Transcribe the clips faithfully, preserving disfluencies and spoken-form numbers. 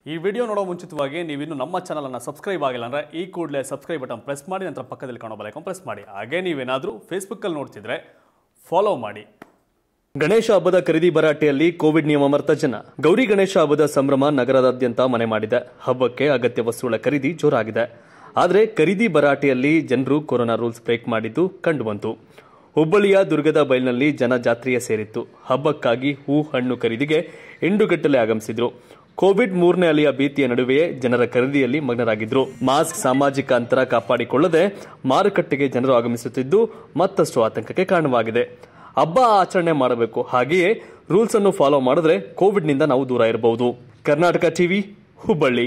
ಈ ವಿಡಿಯೋ ನೋಡೋ ಮುಂಚಿತವಾಗಿ ನೀವು ಇನ್ನು ನಮ್ಮ ಚಾನೆಲ್ ಅನ್ನು ಸಬ್ಸ್ಕ್ರೈಬ್ ಆಗಿಲ್ಲ ಅಂದ್ರೆ ಈ ಕೂಡಲೇ ಸಬ್ಸ್ಕ್ರೈಬ್ ಬಟನ್ ಪ್ರೆಸ್ ಮಾಡಿ ನಂತರ ಪಕ್ಕದಲ್ಲಿ ಕಾಣೋ ಬೆಲ್ ಐಕಾನ್ ಪ್ರೆಸ್ ಮಾಡಿ. ಹಾಗೆ ನೀವೇನಾದರೂ ಫೇಸ್ಬುಕ್ ಅಲ್ಲಿ ನೋಡ್ತಿದ್ರೆ ಫಾಲೋ ಮಾಡಿ. ಗಣೇಶ ಹಬ್ಬದ ಖರೀದಿ ಭರಾಟೆಯಲ್ಲಿ ಕೋವಿಡ್ ನಿಯಮ ಮರೆತ ಜನ. ಗೌರಿ ಗಣೇಶ ಹಬ್ಬದ ಸಂಭ್ರಮ ನಗರದಾದ್ಯಂತ ಮನೆ ಮಾಡಿದೆ. ಹಬ್ಬಕ್ಕೆ ಅಗತ್ಯ ವಸ್ತುಗಳ ಖರೀದಿ ಜೋರಾಗಿದೆ. ಆದರೆ ಖರೀದಿ ಭರಾಟೆಯಲ್ಲಿ ಜನರು ಕೊರೋನಾ ರೂಲ್ಸ್ ಬ್ರೇಕ್ ಮಾಡಿದ್ದು ಕಂಡುಬಂತು. ಹುಬ್ಬಳ್ಳಿಯ ದುರ್ಗದ ಬೈಲ್ನಲ್ಲಿ ಜನ ಜಾತ್ರೆಯ ಸೇರಿತ್ತು. ಹಬ್ಬಕ್ಕಾಗಿ ಹೂ ಹಣ್ಣು ಖರೀದಿಗೆ ಎಂಡುಗಟ್ಟಲೆ ಆಗಮಿಸಿದ್ರು. ಕೋವಿಡ್ ಮೂರನೇ ಅಲೆಯ ಭೀತಿಯ ನಡುವೆಯೇ ಜನರ ಖರೀದಿಯಲ್ಲಿ ಮಗ್ನರಾಗಿದ್ರು. ಮಾಸ್ಕ್, ಸಾಮಾಜಿಕ ಅಂತರ ಕಾಪಾಡಿಕೊಳ್ಳದೆ ಮಾರುಕಟ್ಟೆಗೆ ಜನರು ಆಗಮಿಸುತ್ತಿದ್ದು ಮತ್ತಷ್ಟು ಆತಂಕಕ್ಕೆ ಕಾರಣವಾಗಿದೆ. ಹಬ್ಬ ಆಚರಣೆ ಮಾಡಬೇಕು, ಹಾಗೆಯೇ ರೂಲ್ಸ್ ಅನ್ನು ಫಾಲೋ ಮಾಡಿದ್ರೆ ಕೋವಿಡ್ನಿಂದ ನಾವು ದೂರ ಇರಬಹುದು. ಕರ್ನಾಟಕ ಟಿವಿ, ಹುಬ್ಬಳ್ಳಿ.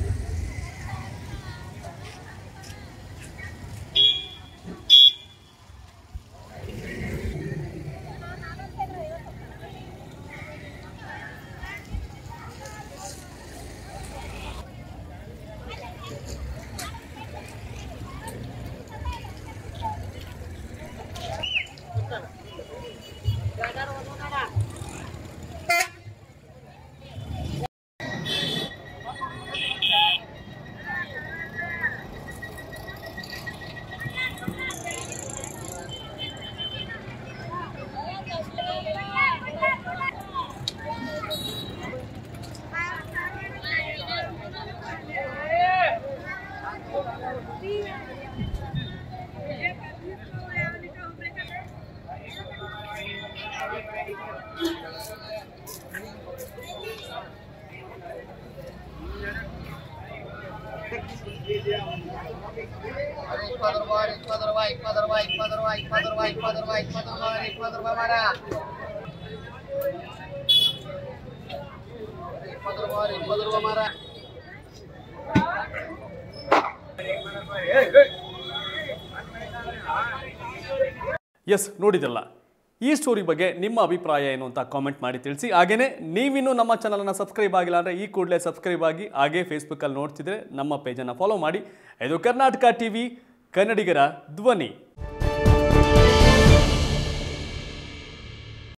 ಎಸ್, ನೋಡಿದಲ್ಲ. ಈ ಸ್ಟೋರಿ ಬಗ್ಗೆ ನಿಮ್ಮ ಅಭಿಪ್ರಾಯ ಏನು ಅಂತ ಕಾಮೆಂಟ್ ಮಾಡಿ ತಿಳಿಸಿ. ಹಾಗೇನೆ ನೀವಿನ್ನೂ ನಮ್ಮ ಚಾನಲನ್ನು ಸಬ್ಸ್ಕ್ರೈಬ್ ಆಗಿಲ್ಲ ಅಂದರೆ ಈ ಕೂಡಲೇ ಸಬ್ಸ್ಕ್ರೈಬ್ ಆಗಿ, ಹಾಗೆ ಫೇಸ್ಬುಕ್ಕಲ್ಲಿ ನೋಡ್ತಿದ್ರೆ ನಮ್ಮ ಪೇಜನ್ನು ಫಾಲೋ ಮಾಡಿ. ಇದು ಕರ್ನಾಟಕ ಟಿವಿ, ಕನ್ನಡಿಗರ ಧ್ವನಿ.